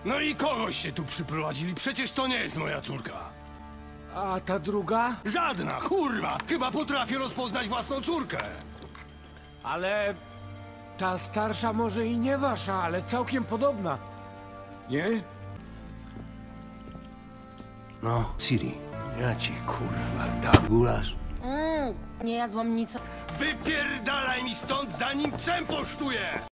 No i kogoś się tu przyprowadzili, przecież to nie jest moja córka. A ta druga? Żadna, kurwa! Chyba potrafię rozpoznać własną córkę. Ale ta starsza może i nie wasza, ale całkiem podobna. Nie? No, Ciri, ja ci kurwa dam gulasz. Nie jadłam nic. Wypierdalaj mi stąd, zanim psem poszczuję!